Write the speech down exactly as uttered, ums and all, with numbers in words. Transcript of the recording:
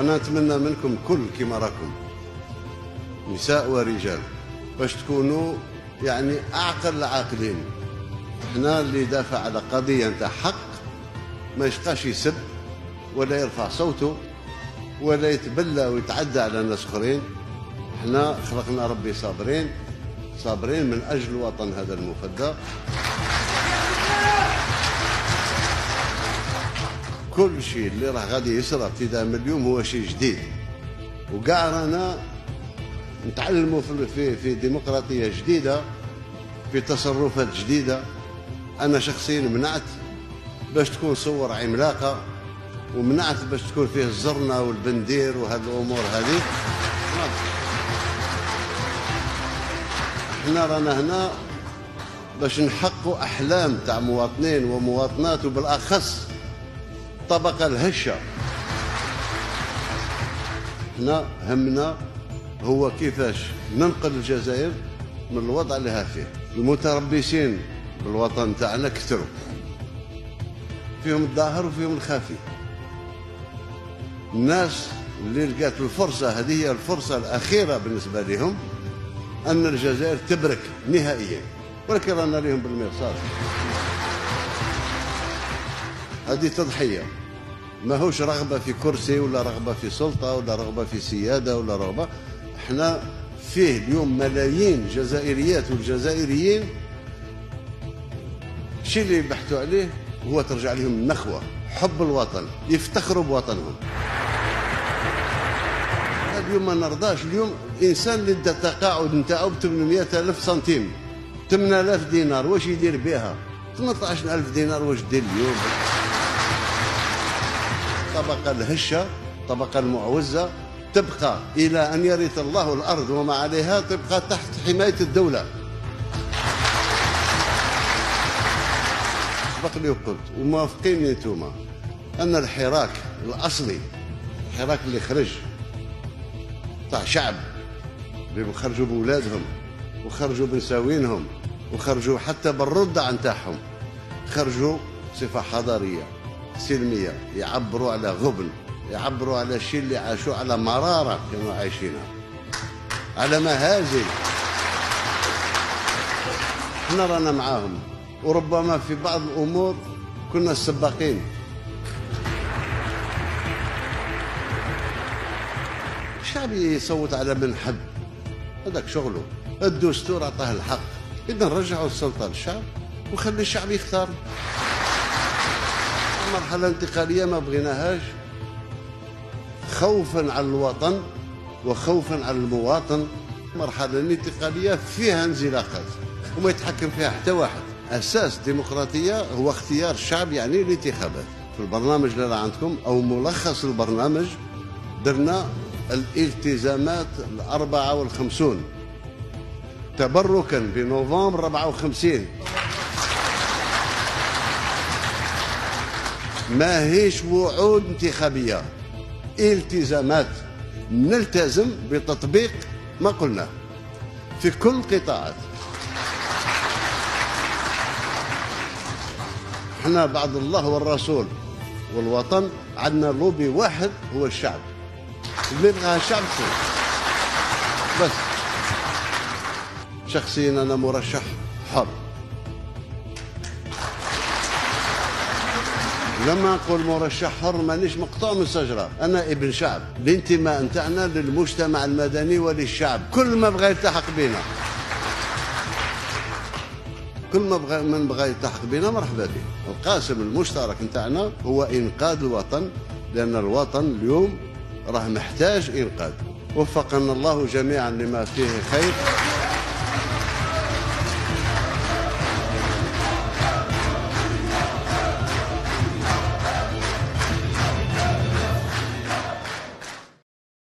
أنا نتمنى منكم كل كما راكم نساء ورجال باش تكونوا يعني أعقل العاقلين. احنا اللي يدافع على قضية نتاع حق ما يشقاش يسب ولا يرفع صوته ولا يتبلى ويتعدى على ناس اخرين. احنا خلقنا ربي صابرين صابرين من اجل الوطن هذا المفدى. كل شيء اللي راه غادي يصرى ابتداء من اليوم هو شيء جديد، وكاع رانا نتعلموا في في ديمقراطيه جديده، في تصرفات جديده. انا شخصيا منعت باش تكون صور عملاقه، ومنعت باش تكون فيه الزرنه والبندير وهذه الامور هذه. احنا رانا هنا باش نحققوا احلام تاع مواطنين ومواطنات، وبالاخص الطبقه الهشه. احنا همنا هو كيفاش ننقل الجزائر من الوضع اللي ها فيه. المتربصين بالوطن تاعنا كثروا، فيهم الظاهر وفيهم الخفي. الناس اللي لقات الفرصه، هذه هي الفرصه الاخيره بالنسبه لهم ان الجزائر تبرك نهائيا، ولكن رانا لهم بالمرصاد. هذه تضحيه، ماهوش رغبه في كرسي ولا رغبه في سلطه ولا رغبه في سياده ولا رغبه. احنا فيه اليوم ملايين جزائريات والجزائريين، الشيء اللي يبحثوا عليه هو ترجع لهم النخوه، حب الوطن، يفتخروا بوطنهم. اليوم ما نرضاش. اليوم الانسان اللي دا تقاعد نتاعو ب ثمانمائة ألف سنتيم، ثمانية آلاف دينار، واش يدير بها؟ ثمانية عشر ألف دينار واش دير اليوم؟ الطبقه الهشه، الطبقه المعوزه تبقى الى ان يرث الله الارض وما عليها، تبقى تحت حمايه الدوله. سبق لي وقلت وموافقيني انتوما ان الحراك الاصلي، الحراك اللي خرج تاع شعب اللي خرجوا بولادهم وخرجوا بنساوينهم وخرجوا حتى بالرضع نتاعهم، خرجوا صفه حضاريه سلميه، يعبروا على غبن، يعبروا على الشيء اللي عاشوا، على مراره كانوا عايشينها، على مهازل. احنا رانا معاهم، وربما في بعض الامور كنا السباقين. الشعب يصوت على من حب، هذاك شغله. الدستور عطاه الحق، اذا رجعوا السلطه للشعب وخلي الشعب يختار. مرحله انتقاليه ما بغيناهاش، خوفا على الوطن وخوفا على المواطن. مرحله الانتقاليه فيها انزلاقات وما يتحكم فيها حتى واحد. اساس الديمقراطيه هو اختيار الشعب، يعني الانتخابات. في البرنامج اللي راه عندكم او ملخص البرنامج درنا الالتزامات الأربعة والخمسون تبركا بنوفمبر أربعة وخمسين. ما هيش وعود انتخابية، التزامات نلتزم بتطبيق ما قلناه في كل القطاعات. احنا بعد الله والرسول والوطن عندنا لوبي واحد هو الشعب، اللي يبغاها الشعب فيه بس. شخصيا انا مرشح حر، لما نقول مرشح حر مانيش مقطوع من الشجره، انا ابن شعب. الانتماء نتاعنا للمجتمع المدني وللشعب، كل ما بغى يلتحق بنا، كل ما بغى من بغى يلتحق بنا مرحبا به. القاسم المشترك نتاعنا هو انقاذ الوطن، لان الوطن اليوم راه محتاج إنقاذ. وفقنا الله جميعا لما فيه خير.